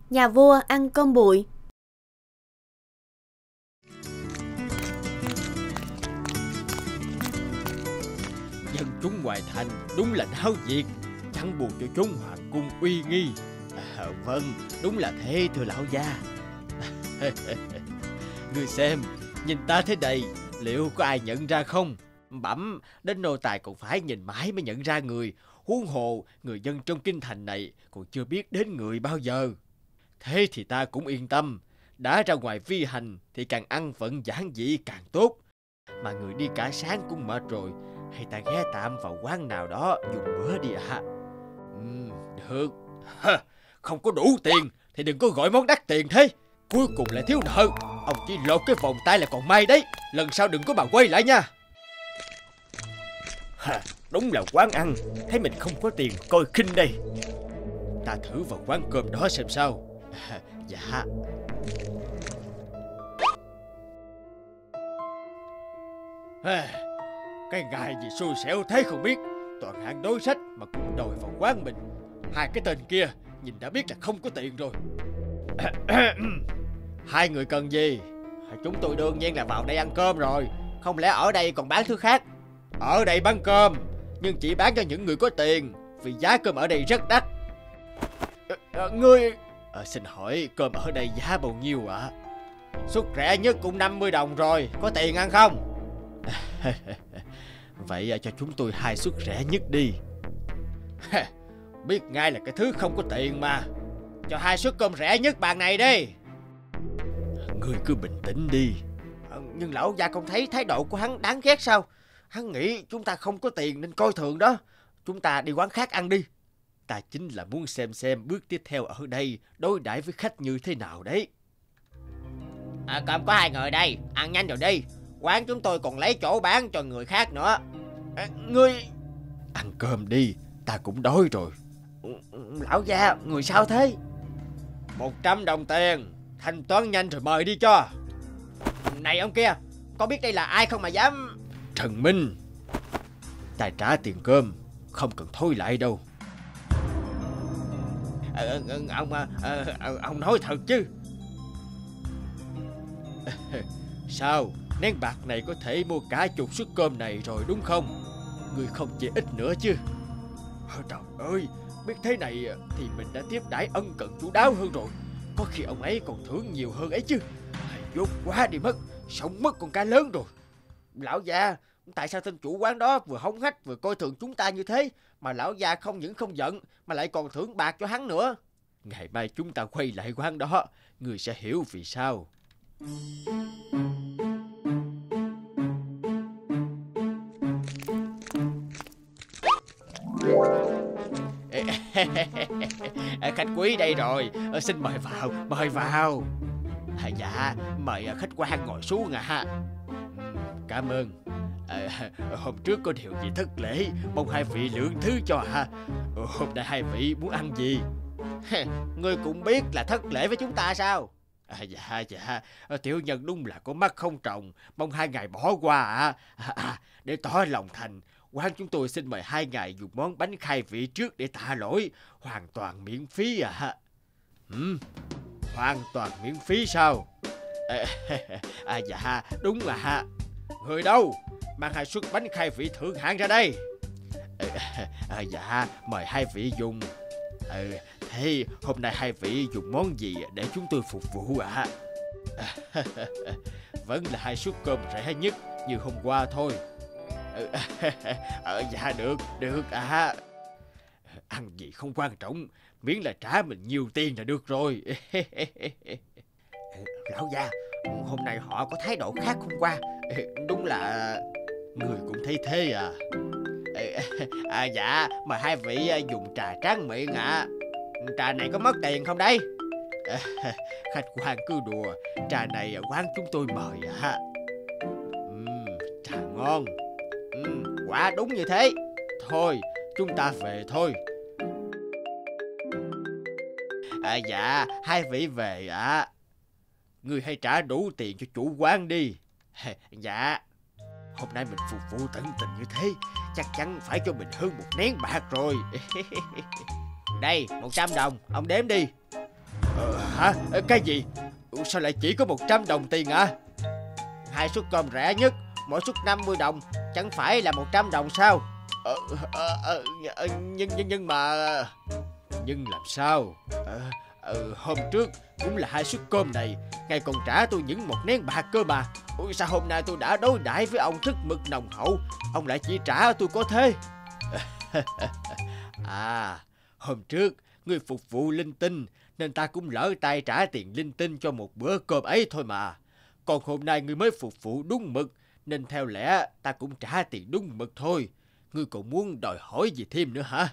Nhà vua ăn cơm bụi. Dân chúng ngoài thành đúng là náo nhiệt, chẳng buồn cho chốn hoàng cung uy nghi. Vâng, đúng là thế thưa lão gia. Ngươi xem, nhìn ta thế này, liệu có ai nhận ra không? Bẩm, đến nô tài còn phải nhìn mãi mới nhận ra người. Huống hồ, người dân trong kinh thành này còn chưa biết đến người bao giờ. Thế thì ta cũng yên tâm. Đã ra ngoài phi hành thì càng ăn vận giản dị càng tốt. Mà người đi cả sáng cũng mệt rồi, hay ta ghé tạm vào quán nào đó dùng bữa đi ạ. Được. Không có đủ tiền thì đừng có gọi món đắt tiền thế. Cuối cùng lại thiếu nợ. Ông chỉ lột cái vòng tay là còn may đấy. Lần sau đừng có mà quay lại nha. Đúng là quán ăn, thấy mình không có tiền coi khinh đây. Ta thử vào quán cơm đó xem sao. Dạ. Cái ngày gì xui xẻo thế không biết. Toàn hạng đối sách mà cũng đòi vào quán mình. Hai cái tên kia nhìn đã biết là không có tiền rồi. Hai người cần gì? Chúng tôi đương nhiên là vào đây ăn cơm rồi. Không lẽ ở đây còn bán thứ khác? Ở đây bán cơm, nhưng chỉ bán cho những người có tiền, vì giá cơm ở đây rất đắt. Ngươi... xin hỏi cơm ở đây giá bao nhiêu ạ? Suất rẻ nhất cũng 50 đồng rồi. Có tiền ăn không? Vậy cho chúng tôi 2 suất rẻ nhất đi. Biết ngay là cái thứ không có tiền mà. Cho 2 suất cơm rẻ nhất bàn này đi. Ngươi cứ bình tĩnh đi. Nhưng lão gia không thấy thái độ của hắn đáng ghét sao? Hắn nghĩ chúng ta không có tiền nên coi thường đó. Chúng ta đi quán khác ăn đi. Ta chính là muốn xem bước tiếp theo ở đây đối đãi với khách như thế nào đấy. Cơm có 2 người đây, ăn nhanh rồi đi. Quán chúng tôi còn lấy chỗ bán cho người khác nữa. Ngươi... Ăn cơm đi, ta cũng đói rồi. Lão gia, người sao thế? 100 đồng tiền, thanh toán nhanh rồi mời đi cho. Này ông kia, có biết đây là ai không mà dám... Trần Minh, ta trả tiền cơm, không cần thôi lại đâu. Ông nói thật chứ? Sao, nén bạc này có thể mua cả chục suất cơm này rồi đúng không? Người không chỉ ít nữa chứ? Trời ơi, biết thế này thì mình đã tiếp đãi ân cần chu đáo hơn rồi. Có khi ông ấy còn thưởng nhiều hơn ấy chứ. Dốt quá đi mất, sống mất con cá lớn rồi. Lão già, tại sao tên chủ quán đó vừa hống hách vừa coi thường chúng ta như thế, mà lão già không những không giận mà lại còn thưởng bạc cho hắn nữa? Ngày mai chúng ta quay lại quán đó, người sẽ hiểu vì sao. Khách quý đây rồi, xin mời vào, mời vào. Dạ, mời khách quan ngồi xuống ạ. Cảm ơn. Hôm trước có điều gì thất lễ, mong hai vị lượng thứ cho ha. Hôm nay hai vị muốn ăn gì? Ngươi cũng biết là thất lễ với chúng ta sao? Dạ, tiểu nhân đúng là có mắt không tròng, mong hai ngài bỏ qua ạ. Để tỏ lòng thành, quán chúng tôi xin mời hai ngài dùng món bánh khai vị trước để tạ lỗi, hoàn toàn miễn phí ạ. Hoàn toàn miễn phí sao? Dạ, đúng ạ. Người đâu? Mang 2 suất bánh khai vị thượng hạng ra đây. Dạ, mời hai vị dùng. Thế hôm nay hai vị dùng món gì để chúng tôi phục vụ ạ? Vẫn là 2 suất cơm rẻ nhất như hôm qua thôi. Dạ được ạ. Ăn gì không quan trọng, miễn là trả mình nhiều tiền là được rồi. Lão gia, hôm nay họ có thái độ khác hôm qua. Đúng là... Người cũng thấy thế à? Dạ, mời hai vị dùng trà tráng miệng ạ. Trà này có mất tiền không đấy? Khách quan cứ đùa, trà này quán chúng tôi mời ạ. Trà ngon. Quả đúng như thế. Thôi, chúng ta về thôi. Dạ, hai vị về ạ. Ngươi hãy trả đủ tiền cho chủ quán đi. Dạ. Hôm nay mình phục vụ tận tình như thế, chắc chắn phải cho mình hơn 1 nén bạc rồi. Đây, 100 đồng, ông đếm đi. Hả? Cái gì? Sao lại chỉ có 100 đồng tiền à? 2 suất cơm rẻ nhất, mỗi suất 50 đồng, chẳng phải là 100 đồng sao? Nhưng mà... Nhưng làm sao? Hôm trước cũng là 2 suất cơm này, ngài còn trả tôi những 1 nén bạc cơ mà. Sao hôm nay tôi đã đối đãi với ông rất mực nồng hậu, ông lại chỉ trả tôi có thế? À, hôm trước ngươi phục vụ linh tinh nên ta cũng lỡ tay trả tiền linh tinh cho một bữa cơm ấy thôi mà. Còn hôm nay ngươi mới phục vụ đúng mực nên theo lẽ ta cũng trả tiền đúng mực thôi. Ngươi còn muốn đòi hỏi gì thêm nữa hả?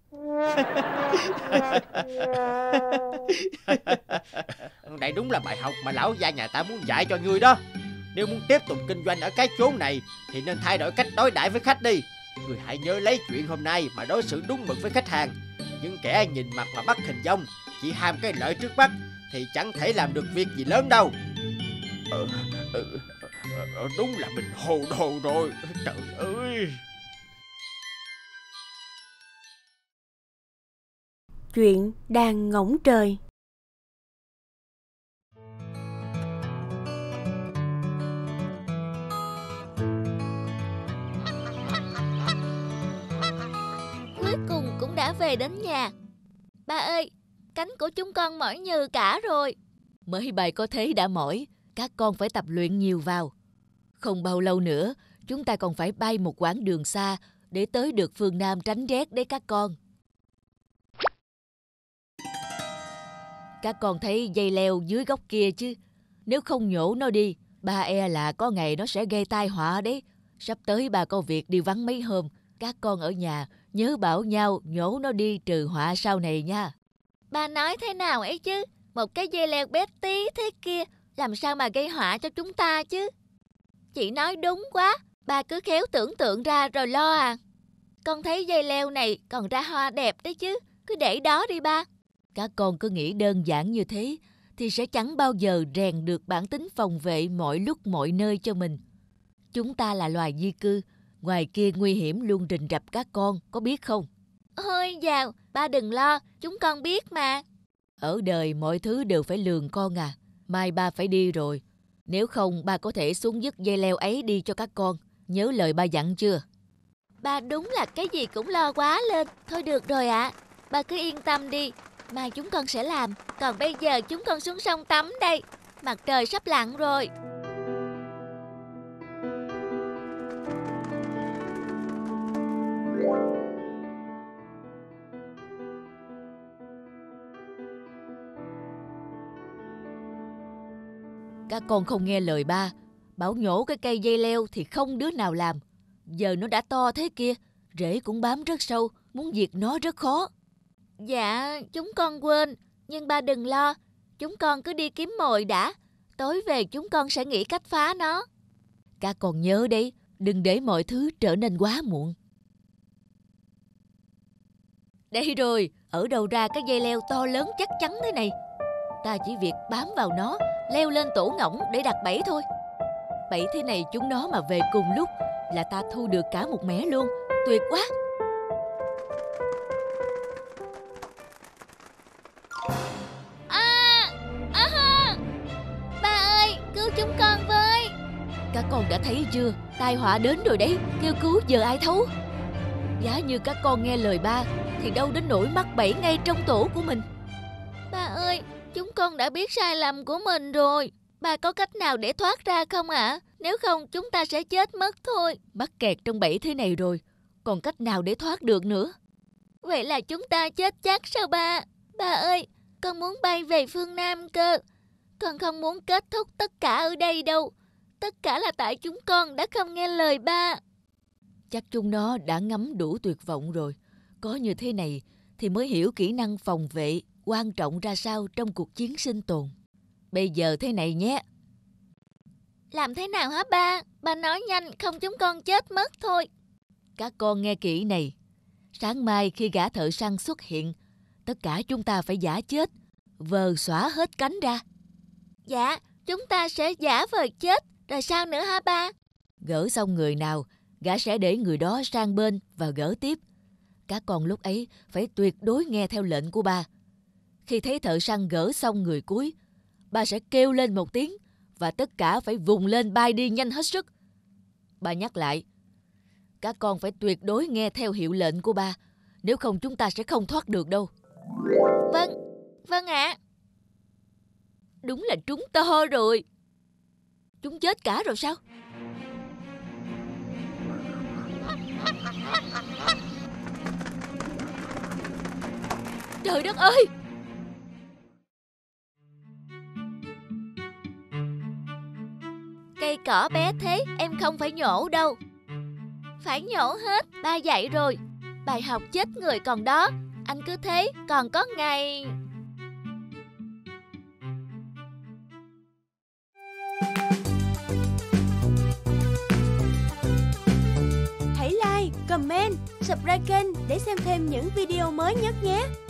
Đây đúng là bài học mà lão gia nhà ta muốn dạy cho ngươi đó. Nếu muốn tiếp tục kinh doanh ở cái chốn này thì nên thay đổi cách đối đãi với khách đi. Ngươi hãy nhớ lấy chuyện hôm nay mà đối xử đúng mực với khách hàng. Những kẻ nhìn mặt mà bắt hình dong, chỉ ham cái lợi trước mắt thì chẳng thể làm được việc gì lớn đâu. Đúng là mình hồ đồ rồi. Trời ơi. Chuyện đàn ngỗng trời. Cuối cùng cũng đã về đến nhà. Ba ơi, cánh của chúng con mỏi nhừ cả rồi. Mới bay có thế đã mỏi, các con phải tập luyện nhiều vào. Không bao lâu nữa, chúng ta còn phải bay một quãng đường xa để tới được phương Nam tránh rét đấy các con. Các con thấy dây leo dưới gốc kia chứ? Nếu không nhổ nó đi, ba e là có ngày nó sẽ gây tai họa đấy. Sắp tới ba có việc đi vắng mấy hôm. Các con ở nhà nhớ bảo nhau nhổ nó đi trừ họa sau này nha. Ba nói thế nào ấy chứ? Một cái dây leo bé tí thế kia làm sao mà gây họa cho chúng ta chứ? Chị nói đúng quá, ba cứ khéo tưởng tượng ra rồi lo à. Con thấy dây leo này còn ra hoa đẹp đấy chứ, cứ để đó đi ba. Các con cứ nghĩ đơn giản như thế thì sẽ chẳng bao giờ rèn được bản tính phòng vệ mọi lúc mọi nơi cho mình. Chúng ta là loài di cư, ngoài kia nguy hiểm luôn rình rập các con, có biết không? Ôi dào, ba đừng lo, chúng con biết mà. Ở đời mọi thứ đều phải lường con à. Mai ba phải đi rồi. Nếu không ba có thể xuống dứt dây leo ấy đi cho các con. Nhớ lời ba dặn chưa? Ba đúng là cái gì cũng lo quá lên. Thôi được rồi ạ. Ba cứ yên tâm đi. Mai chúng con sẽ làm. Còn bây giờ chúng con xuống sông tắm đây. Mặt trời sắp lặn rồi. Các con không nghe lời ba. Bảo nhổ cái cây dây leo thì không đứa nào làm. Giờ nó đã to thế kia, rễ cũng bám rất sâu, muốn diệt nó rất khó. Dạ, chúng con quên. Nhưng ba đừng lo. Chúng con cứ đi kiếm mồi đã. Tối về chúng con sẽ nghĩ cách phá nó. Các con nhớ đấy, đừng để mọi thứ trở nên quá muộn. Đây rồi, ở đâu ra cái dây leo to lớn chắc chắn thế này. Ta chỉ việc bám vào nó, leo lên tổ ngỗng để đặt bẫy thôi. Bẫy thế này chúng nó mà về cùng lúc là ta thu được cả một mẻ luôn. Tuyệt quá. Ba ơi, cứu chúng con với. Các con đã thấy chưa, tai họa đến rồi đấy. Kêu cứu giờ ai thấu. Giá như các con nghe lời ba thì đâu đến nỗi mắc bẫy ngay trong tổ của mình. Ba ơi, chúng con đã biết sai lầm của mình rồi. Ba có cách nào để thoát ra không ạ? Nếu không chúng ta sẽ chết mất thôi. Mắc kẹt trong bẫy thế này rồi, còn cách nào để thoát được nữa? Vậy là chúng ta chết chắc sao ba? Ba ơi, con muốn bay về phương Nam cơ. Con không muốn kết thúc tất cả ở đây đâu. Tất cả là tại chúng con đã không nghe lời ba. Chắc chúng nó đã ngấm đủ tuyệt vọng rồi. Có như thế này thì mới hiểu kỹ năng phòng vệ quan trọng ra sao trong cuộc chiến sinh tồn. Bây giờ thế này nhé. Làm thế nào hả ba? Ba nói nhanh không chúng con chết mất thôi. Các con nghe kỹ này. Sáng mai khi gã thợ săn xuất hiện, tất cả chúng ta phải giả chết, vờ xõa hết cánh ra. Dạ, chúng ta sẽ giả vờ chết. Rồi sao nữa hả ba? Gỡ xong người nào, gã sẽ để người đó sang bên và gỡ tiếp. Các con lúc ấy phải tuyệt đối nghe theo lệnh của ba. Khi thấy thợ săn gỡ xong người cuối, bà sẽ kêu lên một tiếng và tất cả phải vùng lên bay đi nhanh hết sức. Bà nhắc lại, các con phải tuyệt đối nghe theo hiệu lệnh của ba, nếu không chúng ta sẽ không thoát được đâu. Vâng, vâng ạ. Đúng là trúng to rồi. Chúng chết cả rồi sao? Trời đất ơi! Cây cỏ bé thế em không phải nhổ đâu. Phải nhổ hết, ba dạy rồi. Bài học chết người còn đó. Anh cứ thế còn có ngày... Hãy like, comment, subscribe kênh để xem thêm những video mới nhất nhé.